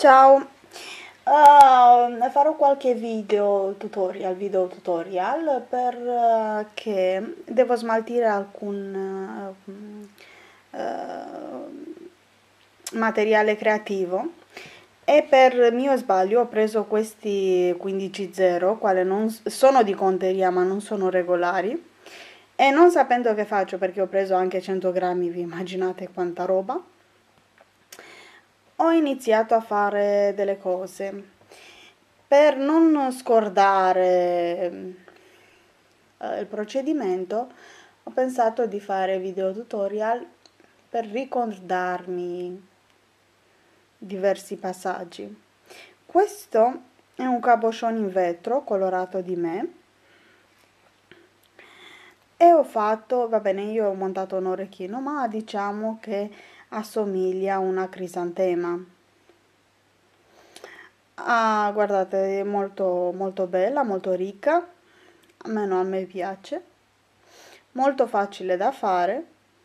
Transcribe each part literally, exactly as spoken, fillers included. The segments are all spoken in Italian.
Ciao, uh, farò qualche video tutorial, video tutorial perché devo smaltire alcun uh, uh, materiale creativo e per mio sbaglio ho preso questi quindici zero, quale non sono di conteria ma non sono regolari, e non sapendo che faccio, perché ho preso anche cento grammi, vi immaginate quanta roba, ho iniziato a fare delle cose. Per non scordare eh, il procedimento, ho pensato di fare video tutorial per ricordarmi diversi passaggi. Questo è un cabochon in vetro colorato di me e ho fatto, va bene, io ho montato un orecchino, ma diciamo che assomiglia a una crisantema. Ah, guardate, è molto molto bella, molto ricca, almeno a me piace, molto facile da fare,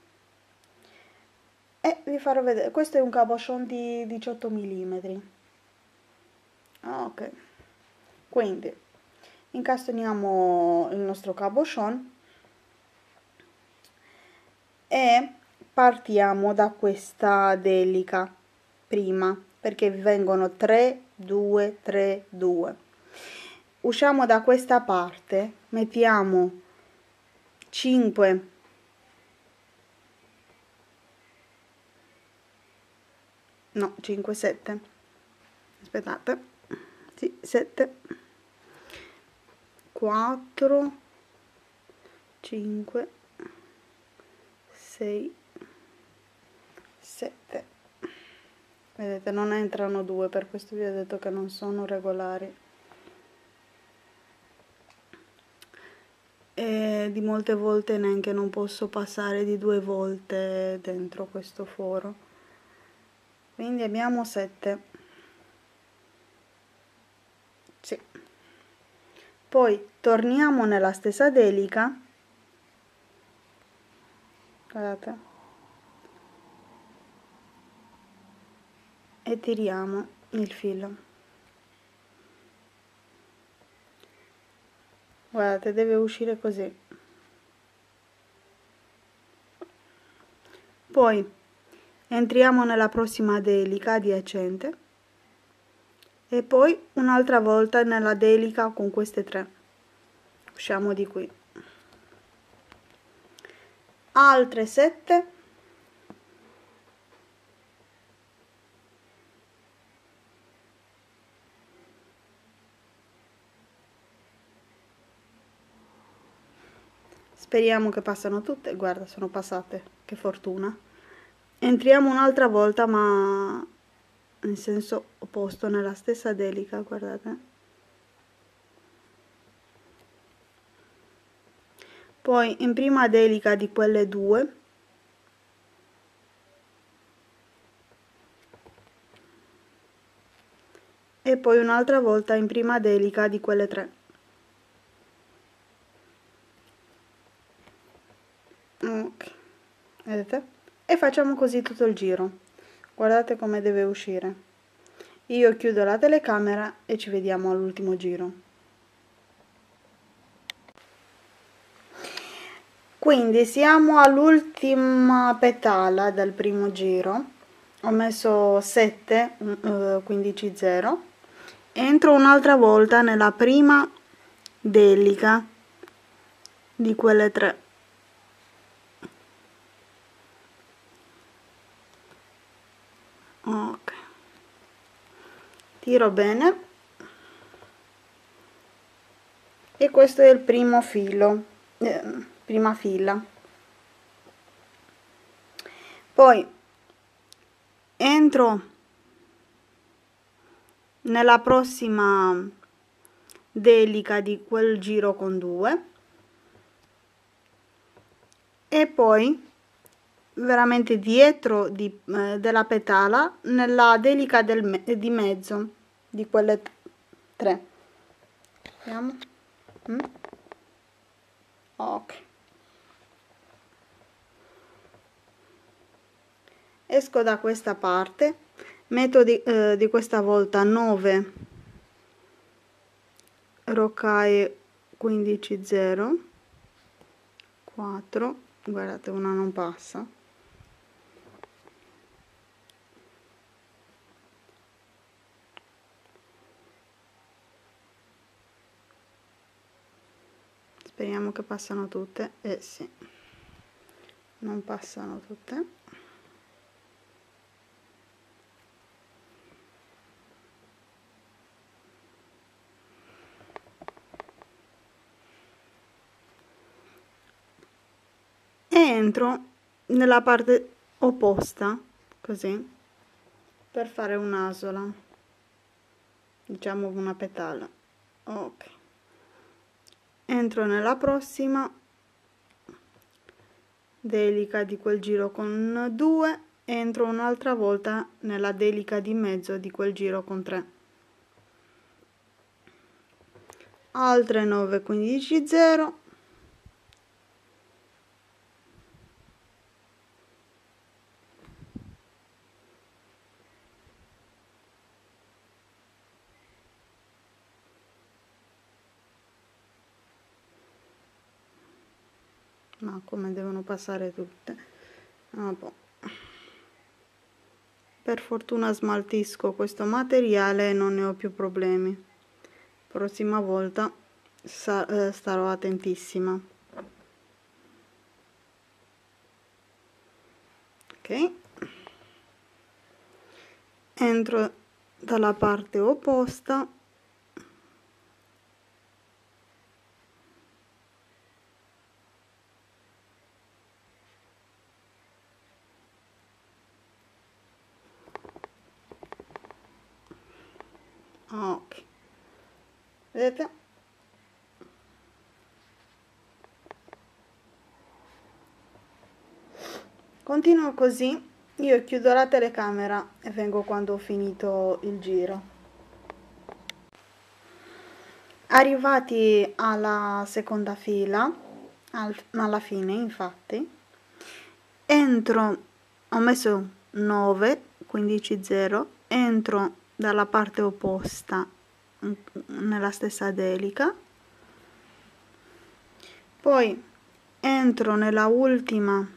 e vi farò vedere. Questo è un cabochon di diciotto millimetri. Ah, ok, quindi incastoniamo il nostro cabochon e partiamo da questa delica prima, perché vengono tre due tre due. Usciamo da questa parte, mettiamo cinque no cinque sette, aspettate, sì, sette, quattro, cinque, sei, sette. Vedete, non entrano due, per questo vi ho detto che non sono regolari. E di molte volte neanche non posso passare di due volte dentro questo foro. Quindi abbiamo sette. Sì. Poi torniamo nella stessa delica. Guardate. E tiriamo il filo. Guardate, deve uscire così. Poi entriamo nella prossima delica adiacente e poi un'altra volta nella delica con queste tre. Usciamo di qui. Altre sette. Speriamo che passano tutte. Guarda, sono passate, che fortuna. Entriamo un'altra volta, ma in senso opposto, nella stessa delica, guardate. Poi in prima delica di quelle due e poi un'altra volta in prima delica di quelle tre. Ok, vedete? E facciamo così tutto il giro. Guardate come deve uscire. Io chiudo la telecamera e ci vediamo all'ultimo giro. Quindi siamo all'ultima petala del primo giro. Ho messo sette, quindici zero. Entro un'altra volta nella prima delica di quelle tre. Ok, tiro bene e questo è il primo filo, eh, prima fila. Poi entro nella prossima delica di quel giro con due e poi veramente dietro di, eh, della petala nella delica del me di mezzo di quelle tre. Vediamo. Mm? Ok, esco da questa parte, metto di, eh, di questa volta nove rocaie quindici zero, quattro, guardate, una non passa, speriamo che passano tutte. Eh sì, non passano tutte. E entro nella parte opposta, così, per fare un'asola, diciamo una petala. Ok, entro nella prossima delica di quel giro con due, entro un'altra volta nella delica di mezzo di quel giro con tre, altre nove quindici zero, ma come devono passare tutte? Ah, boh. Per fortuna smaltisco questo materiale e non ne ho più problemi. Prossima volta sa eh, starò attentissima. Ok, entro dalla parte opposta, ok, vedete? Continuo così, io chiudo la telecamera e vengo quando ho finito il giro. Arrivati alla seconda fila, al, alla fine infatti, entro, ho messo nove quindici zero, entro dalla parte opposta nella stessa delica, poi entro nella ultima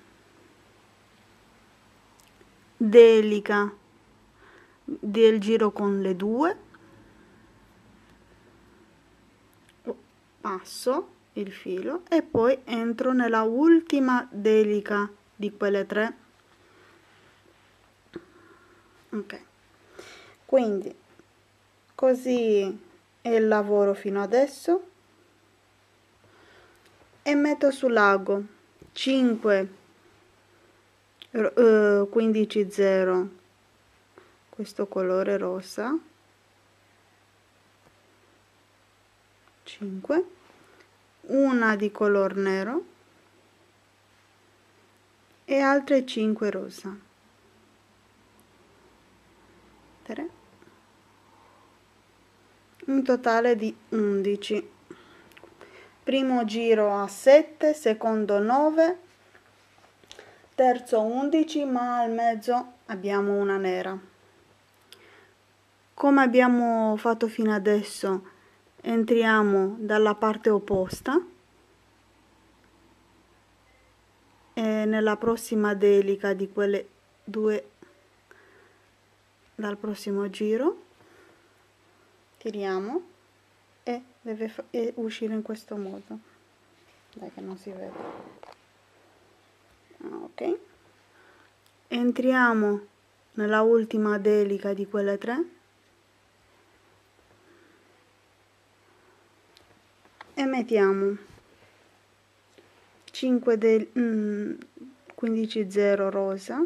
delica del giro con le due, passo il filo e poi entro nella ultima delica di quelle tre. Ok, quindi così è il lavoro fino adesso, e metto sull'ago cinque quindici zero, questo colore rosa, cinque, una di color nero e altre cinque rosa, tre, un totale di undici. Primo giro a sette, secondo nove, terzo undici, ma al mezzo abbiamo una nera. Come abbiamo fatto fino adesso, entriamo dalla parte opposta e nella prossima delica di quelle due, dal prossimo giro tiriamo e deve e uscire in questo modo. Dai che non si vede. Ok, entriamo nella ultima delica di quelle tre e mettiamo cinque del mm, quindici zero rosa,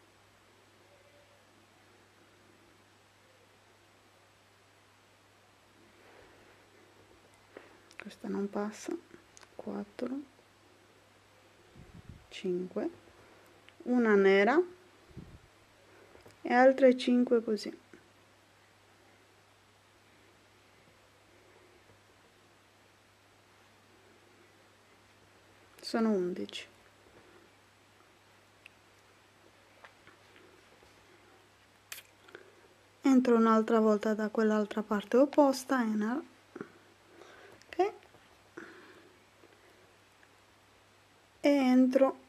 questa non passa, quattro, cinque, una nera e altre cinque così. Sono undici. entro un'altra volta da quell'altra parte opposta, ok, e entro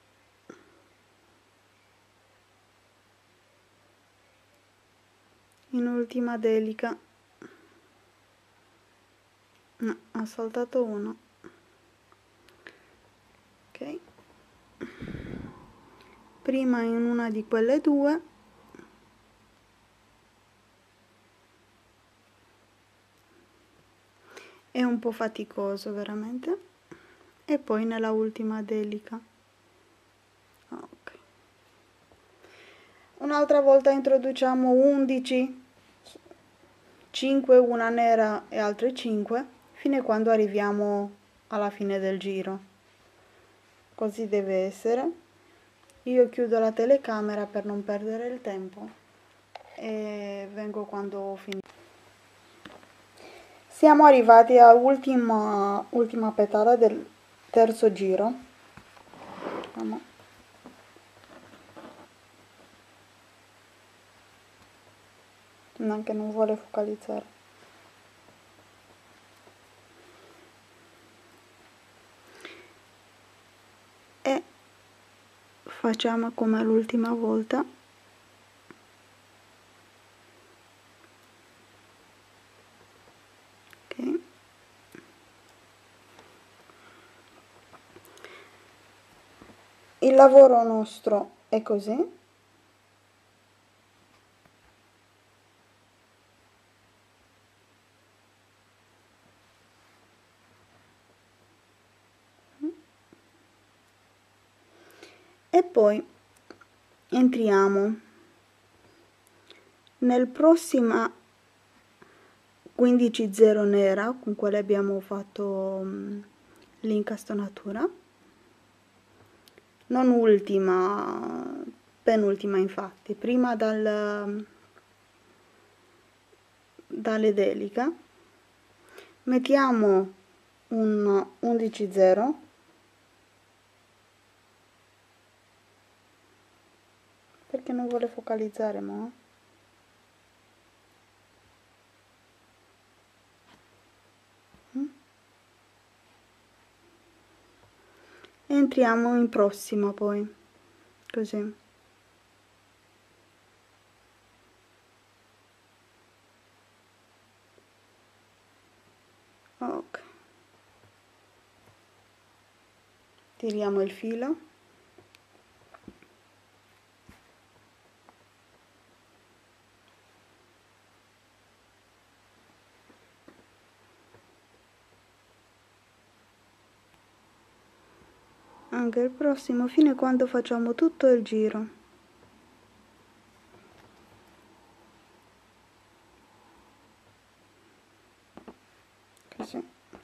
in ultima delica. No, ha saltato uno, ok, prima in una di quelle due, è un po' faticoso veramente, e poi nella ultima delica. Okay. Un'altra volta introduciamo undici, cinque, una nera e altre cinque, fino a quando arriviamo alla fine del giro. Così deve essere. Io chiudo la telecamera per non perdere il tempo e vengo quando ho finito. Siamo arrivati all'ultima ultima petala del terzo giro. Vediamo. Anche non vuole focalizzare. E facciamo come l'ultima volta. Ok. Il lavoro nostro è così. E poi entriamo nel prossima quindici zero nera con quale abbiamo fatto l'incastonatura, non ultima, penultima infatti, prima dal, dalle delica, mettiamo un undici zero, perché non vuole focalizzare mo? Entriamo in prossima poi, così. Ok. Tiriamo il filo. Anche il prossimo fino a quando facciamo tutto il giro. Così.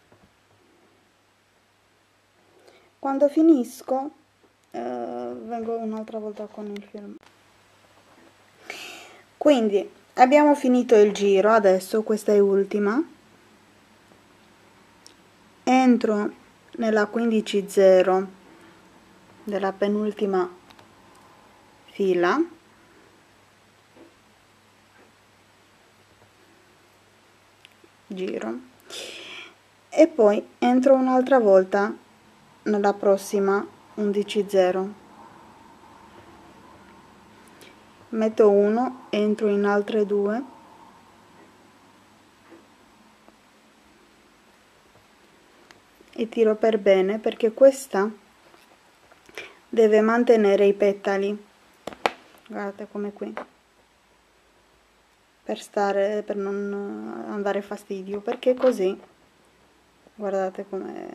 Quando finisco eh, vengo un'altra volta con il film. Quindi abbiamo finito il giro, adesso questa è ultima. Entro nella quindici zero della penultima fila, giro, e poi entro un'altra volta nella prossima undici zero, metto uno, entro in altre due, e tiro per bene perché questa deve mantenere i petali, guardate come qui, per stare, per non andare fastidio, perché così, guardate come,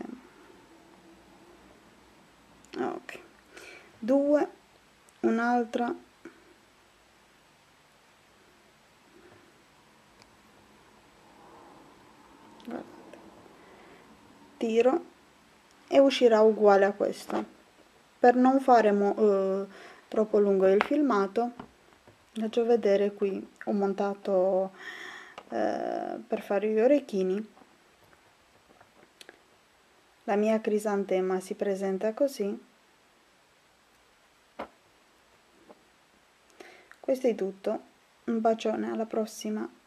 ok, due, un'altra, guardate, tiro e uscirà uguale a questo. Per non fare mo, eh, troppo lungo il filmato, faccio vedere qui, ho montato eh, per fare gli orecchini, la mia crisantema si presenta così. Questo è tutto, Un bacione, alla prossima.